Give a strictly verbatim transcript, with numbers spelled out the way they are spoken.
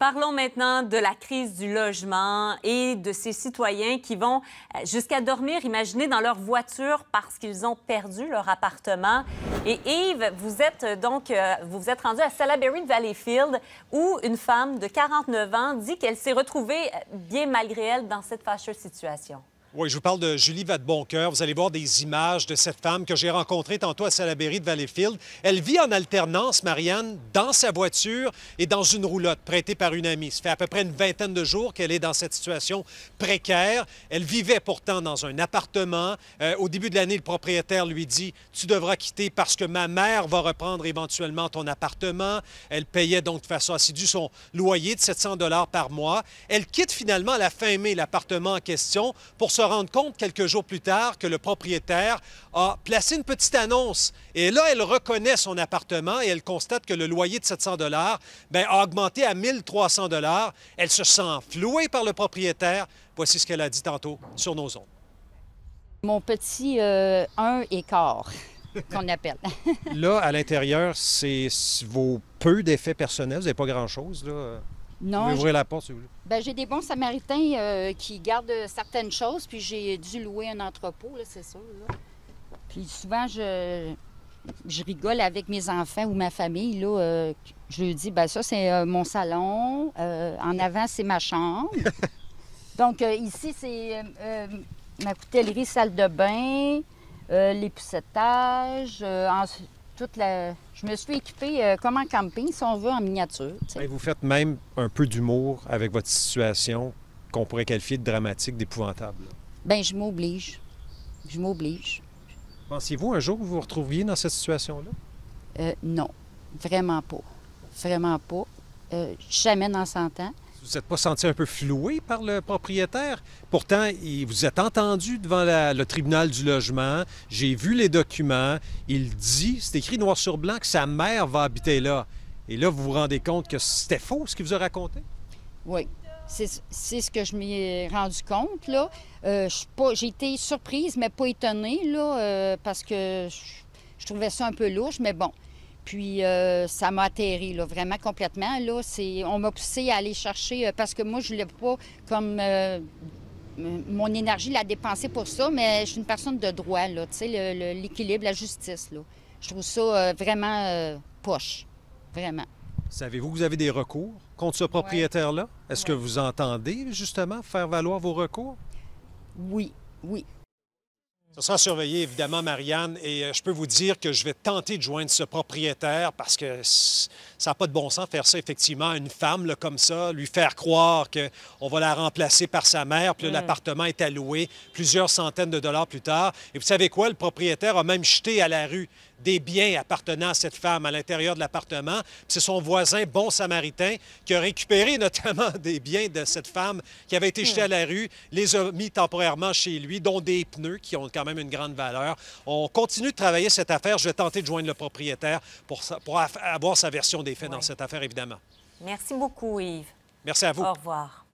Parlons maintenant de la crise du logement et de ces citoyens qui vont jusqu'à dormir, imaginez, dans leur voiture parce qu'ils ont perdu leur appartement. Et Yves, vous êtes donc, euh, vous vous êtes rendu à Salaberry de Valleyfield où une femme de quarante-neuf ans dit qu'elle s'est retrouvée, bien malgré elle, dans cette fâcheuse situation. Oui, je vous parle de Julie Vadeboncoeur. Vous allez voir des images de cette femme que j'ai rencontrée tantôt à Salaberry de Valleyfield. Elle vit en alternance, Marianne, dans sa voiture et dans une roulotte prêtée par une amie. Ça fait à peu près une vingtaine de jours qu'elle est dans cette situation précaire. Elle vivait pourtant dans un appartement. Euh, au début de l'année, le propriétaire lui dit « Tu devras quitter parce que ma mère va reprendre éventuellement ton appartement. » Elle payait donc de façon assidue son loyer de sept cents dollars par mois. Elle quitte finalement à la fin mai l'appartement en question pour se rendre compte quelques jours plus tard que le propriétaire a placé une petite annonce. Et là, elle reconnaît son appartement et elle constate que le loyer de sept cents dollars bien, a augmenté à mille trois cents dollars. Elle se sent flouée par le propriétaire. Voici ce qu'elle a dit tantôt sur nos ondes. Mon petit euh, un et quart, qu'on appelle. Là, à l'intérieur, c'est vos peu d'effets personnels. Vous n'avez pas grand-chose, là? Non, vous pouvez ouvrir la porte, si vous voulez. Ben, j'ai des bons Samaritains euh, qui gardent certaines choses, puis j'ai dû louer un entrepôt, là, c'est sûr. Là. Puis souvent, je, je rigole avec mes enfants ou ma famille. Là, euh, je leur dis, ben ça, c'est euh, mon salon. Euh, en avant, c'est ma chambre. Donc, euh, ici, c'est euh, euh, ma coutellerie, salle de bain, euh, l'épucettage, euh, ensuite, toute la... Je me suis équipée euh, comme en camping, si on veut, en miniature. Bien, vous faites même un peu d'humour avec votre situation qu'on pourrait qualifier de dramatique, d'épouvantable. Bien, je m'oblige. Je m'oblige. Pensiez-vous un jour que vous vous retrouviez dans cette situation-là? Euh, non, vraiment pas. Vraiment pas. Euh, jamais dans cent ans. Vous n'êtes pas senti un peu floué par le propriétaire? Pourtant, il, vous êtes entendu devant la, le tribunal du logement. J'ai vu les documents. Il dit, c'est écrit noir sur blanc, que sa mère va habiter là. Et là, vous vous rendez compte que c'était faux, ce qu'il vous a raconté? Oui. C'est ce que je m'y rendu compte, là. Euh, j'ai été surprise, mais pas étonnée, là, euh, parce que je, je trouvais ça un peu louche, mais bon. Puis euh, ça m'a atterri, là, vraiment complètement. Là, on m'a poussé à aller chercher, euh, parce que moi, je voulais pas, comme euh, mon énergie, la dépenser pour ça, mais je suis une personne de droit, là, tu sais, l'équilibre, la justice, là. Je trouve ça euh, vraiment euh, poche, vraiment. Savez-vous que vous avez des recours contre ce propriétaire-là? Est-ce ouais. que vous entendez, justement, faire valoir vos recours? Oui, oui. Ça sera surveillé, évidemment, Marianne, et je peux vous dire que je vais tenter de joindre ce propriétaire parce que ça n'a pas de bon sens faire ça, effectivement, à une femme là, comme ça, lui faire croire qu'on va la remplacer par sa mère, puis mm. l'appartement est alloué plusieurs centaines de dollars plus tard. Et vous savez quoi? Le propriétaire a même jeté à la rue des biens appartenant à cette femme à l'intérieur de l'appartement. C'est son voisin, bon samaritain, qui a récupéré notamment des biens de cette femme qui avait été jetée à la rue, les a mis temporairement chez lui, dont des pneus qui ont quand même une grande valeur. On continue de travailler cette affaire. Je vais tenter de joindre le propriétaire pour, pour avoir sa version des faits ouais. dans cette affaire, évidemment. Merci beaucoup, Yves. Merci à vous. Au revoir.